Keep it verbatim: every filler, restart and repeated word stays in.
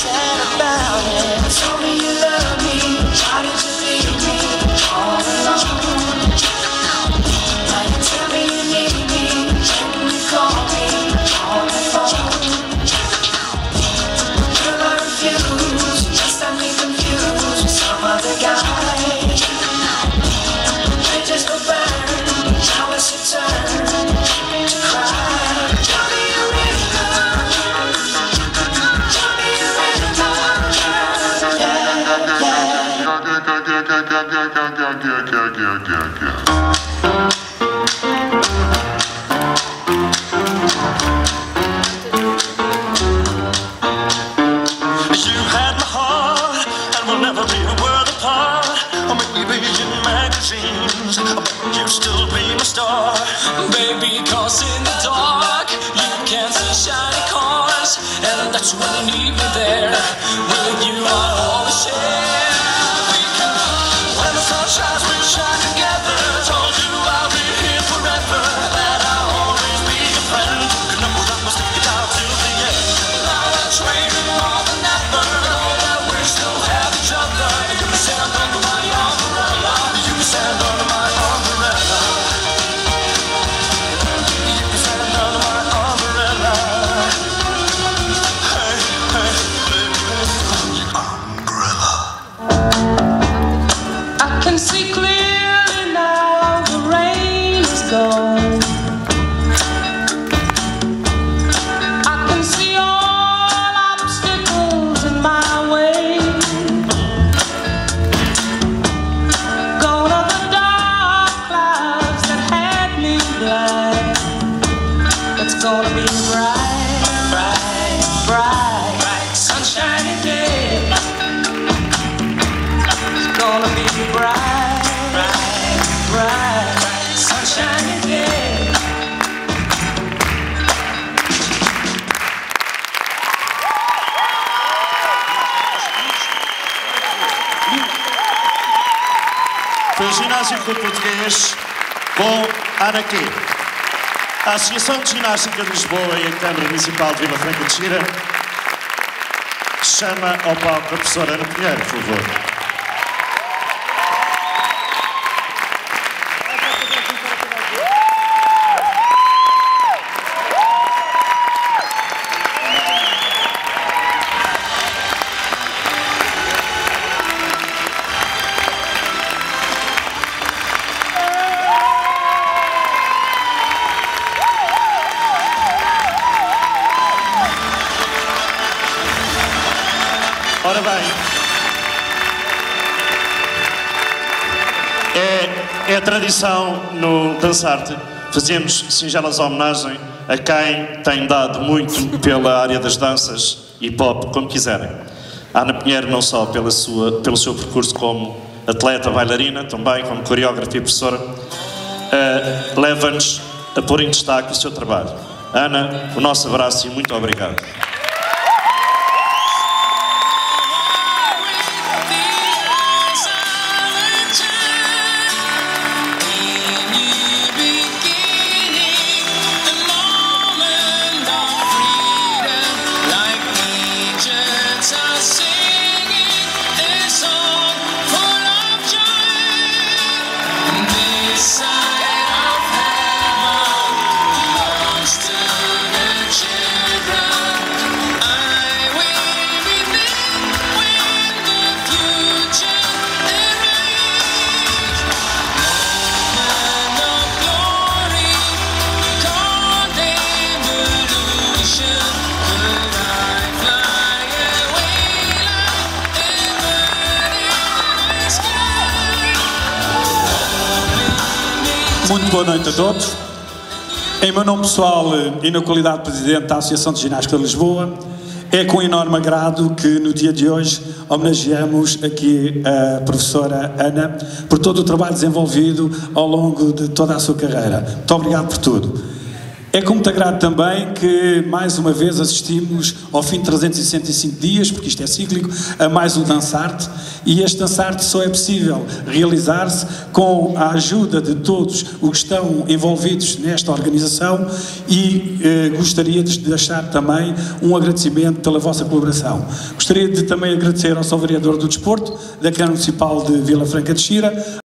sad about it. Tell me you love me, why did you leave me all alone? Now you tell me you need me, when you call me on the phone. Girl, I refuse, just got me confused with some other guy. They just go burn, now it's your turn to cry. Tell me you really love, tell me you really love, yeah, yeah. You had my heart, and we'll never be a world apart. Or maybe in magazines, but you still be my star. Baby, cause in the dark, you can see shiny cars. And that's when you need me there. With you I'll always share. Because when the sun shines, we shine together. Told you I'll be here forever. That I'll always be your friend. You know that we'll stick it out till the end. Now that's raining more than ever. Know that we still have each other. You can stand under my umbrella. You can stand under my umbrella. You can stand under my umbrella. Hey, hey, baby, umbrella. I can see clearly now the rain is gone. I can see all obstacles in my way. Gone are the dark clouds that had me blind. It's gonna be a bright, bright, bright, bright, sunshiny day. It's gonna be a bright, bright, bright, bright, sunshiny day. Foi o Ginásio Clube Português com Ana Quê. A Associação de Ginástica de Lisboa e a Câmara Municipal de Vila Franca de Xira chama ao palco a professora Ana Pinheiro, por favor. Ora bem, é, é a tradição no Dançarte. Fazemos singelas homenagem a quem tem dado muito pela área das danças e pop, como quiserem. A Ana Pinheiro, não só pela sua, pelo seu percurso como atleta, bailarina, também como coreógrafa e professora, uh, leva-nos a pôr em destaque o seu trabalho. Ana, o nosso abraço e muito obrigado. Muito boa noite a todos. Em meu nome pessoal e na qualidade de Presidente da Associação de Ginástica de Lisboa, é com enorme agrado que no dia de hoje homenageamos aqui a professora Ana por todo o trabalho desenvolvido ao longo de toda a sua carreira. Muito obrigado por tudo. É com muito agrado também que mais uma vez assistimos ao fim de trezentos e sessenta e cinco dias, porque isto é cíclico, a mais um Dançarte, E este Dançarte só é possível realizar-se com a ajuda de todos os que estão envolvidos nesta organização e eh, gostaria de deixar também um agradecimento pela vossa colaboração. Gostaria de também agradecer ao Sr. Vereador do Desporto, da Câmara Municipal de Vila Franca de Xira,